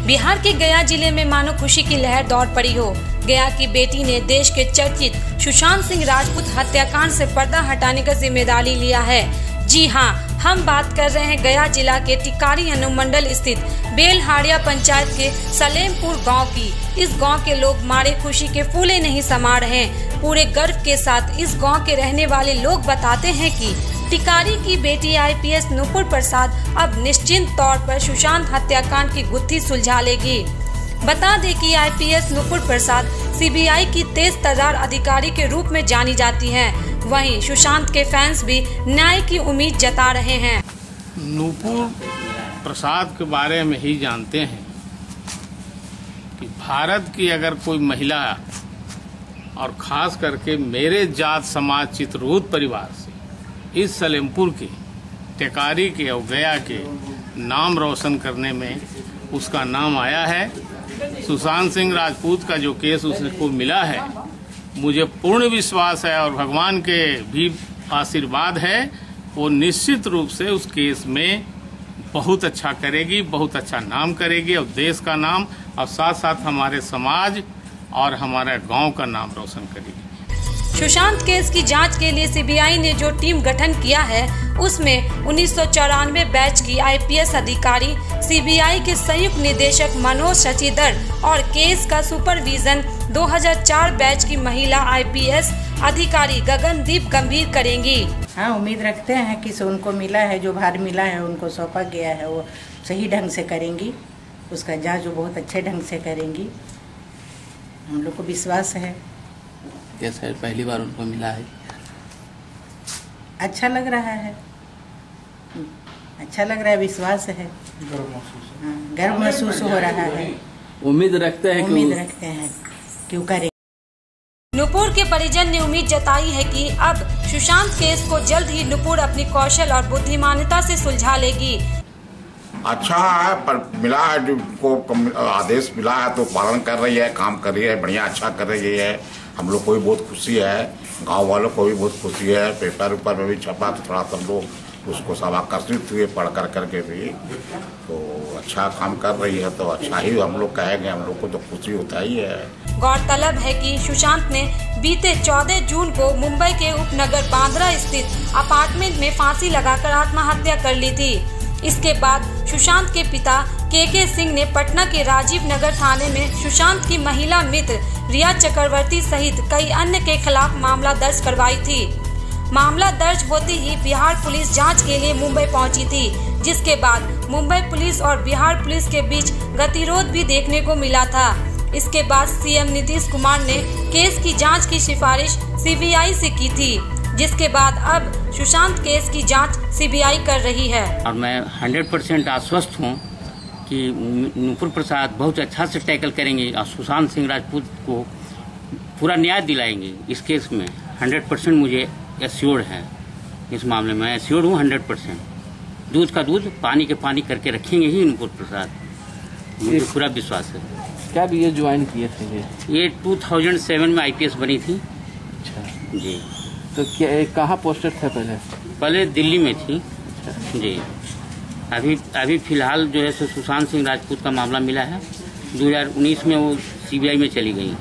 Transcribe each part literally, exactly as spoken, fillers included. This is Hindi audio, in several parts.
बिहार के गया जिले में मानो खुशी की लहर दौड़ पड़ी हो। गया की बेटी ने देश के चर्चित सुशांत सिंह राजपूत हत्याकांड से पर्दा हटाने का जिम्मेदारी लिया है। जी हाँ, हम बात कर रहे हैं गया जिला के टिकारी अनुमंडल स्थित बेलहाड़िया पंचायत के सलेमपुर गांव की। इस गांव के लोग मारे खुशी के फूले नहीं समा रहे हैं। पूरे गर्व के साथ इस गांव के रहने वाले लोग बताते हैं कि टिकारी की बेटी I P S Nupur Prasad अब निश्चिंत तौर पर सुशांत हत्याकांड की गुत्थी सुलझा लेगी। बता दें कि I P S Nupur Prasad C B I की तेज तर्रार अधिकारी के रूप में जानी जाती हैं। वहीं सुशांत के फैंस भी न्याय की उम्मीद जता रहे हैं। नुपुर प्रसाद के बारे में ही जानते हैं कि भारत की अगर कोई महिला और खास करके मेरे जात समाज चित्रगुप्त परिवार से इस सलेमपुर के टिकारी के और गया के नाम रोशन करने में उसका नाम आया है। सुशांत सिंह राजपूत का जो केस उसको मिला है, मुझे पूर्ण विश्वास है और भगवान के भी आशीर्वाद है, वो निश्चित रूप से उस केस में बहुत अच्छा करेगी, बहुत अच्छा नाम करेगी और देश का नाम और साथ साथ हमारे समाज और हमारे गांव का नाम रोशन करेगी। सुशांत केस की जांच के लिए सी बी आई ने जो टीम गठन किया है, उसमें उन्नीस सौ चौरानवे बैच की आई पी एस अधिकारी, सी बी आई के संयुक्त निदेशक मनोज शशिधर और केस का सुपरविजन दो हज़ार चार बैच की महिला आई पी एस अधिकारी गगनदीप गंभीर करेंगी। हाँ, उम्मीद रखते हैं कि उनको मिला है, जो भार मिला है उनको सौंपा गया है, वो सही ढंग से करेंगी, उसका जांच वो बहुत अच्छे ढंग से करेंगी, हम लोग को विश्वास है। कैसा पहली बार उनको मिला है? अच्छा लग रहा है, अच्छा लग रहा है, विश्वास है, गर्व महसूस हो रहा है। उम्मीद रखते हैं उम्मीद रखते हैं क्यों करें। नुपुर के परिजन ने उम्मीद जताई है कि अब सुशांत केस को जल्द ही नुपुर अपनी कौशल और बुद्धिमानता से सुलझा लेगी। अच्छा है, पर मिला है, जो को आदेश मिला है तो पालन कर रही है, काम कर रही है, बढ़िया अच्छा कर रही है। हम लोग को भी बहुत खुशी है, गांव वालों को भी बहुत खुशी है। पेपर ऊपर में भी छपा तो थोड़ा सब लोग उसको सब आकर्षित हुए पढ़ कर करके भी, तो अच्छा काम कर रही है तो अच्छा ही हम लोग कहेंगे, हम लोग को तो खुशी होता ही है। गौरतलब है कि सुशांत ने बीते चौदह जून को मुंबई के उपनगर बांद्रा स्थित अपार्टमेंट में फांसी लगाकर आत्महत्या कर ली थी। इसके बाद सुशांत के पिता के के सिंह ने पटना के राजीव नगर थाने में सुशांत की महिला मित्र रिया चक्रवर्ती सहित कई अन्य के खिलाफ मामला दर्ज करवाई थी। मामला दर्ज होते ही बिहार पुलिस जांच के लिए मुंबई पहुंची थी, जिसके बाद मुंबई पुलिस और बिहार पुलिस के बीच गतिरोध भी देखने को मिला था। इसके बाद सी एम नीतीश कुमार ने केस की जांच की सिफारिश सी बी आई से की थी, जिसके बाद अब सुशांत केस की जांच सी बी आई कर रही है। और मैं सौ परसेंट आश्वस्त हूँ कि नुपुर प्रसाद बहुत अच्छा से टैकल करेंगे और सुशांत सिंह राजपूत को पूरा न्याय दिलाएंगे। इस केस में सौ परसेंट मुझे एश्योर्ड है, इस मामले में एश्योर्ड हूँ सौ परसेंट। दूध का दूध, पानी के पानी करके रखेंगे ही नुपुर प्रसाद, मुझे पूरा विश्वास है। क्या भी ये ज्वाइन किए थे? ये ये दो हज़ार सात में आई पी एस बनी थी। अच्छा जी। तो क्या कहाँ पोस्टेड था पहले? पहले दिल्ली में थी। अच्छा। जी। अभी अभी फिलहाल जो है सो सुशांत सिंह राजपूत का मामला मिला है, दो हज़ार उन्नीस में वो सी बी आई में चली गई।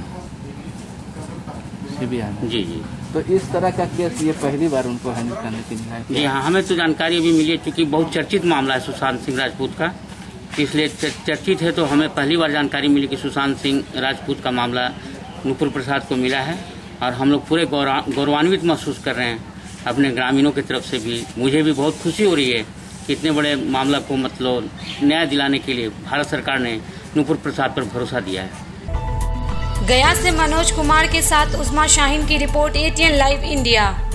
C B I? जी जी। तो इस तरह का केस ये पहली बार उनको हैंडल करने की मिला है? जी हाँ, हमें तो जानकारी अभी मिली है, चूँकि बहुत चर्चित मामला है सुशांत सिंह राजपूत का, इसलिए चर्चित है, तो हमें पहली बार जानकारी मिली कि सुशांत सिंह राजपूत का मामला नुपुर प्रसाद को मिला है। और हम लोग पूरे गौरवान्वित महसूस कर रहे हैं अपने ग्रामीणों की तरफ से भी। मुझे भी बहुत खुशी हो रही है कि इतने बड़े मामला को मतलब न्याय दिलाने के लिए भारत सरकार ने नुपुर प्रसाद पर भरोसा दिया है। गया से मनोज कुमार के साथ उस्मा शाहीन की report A T N live India.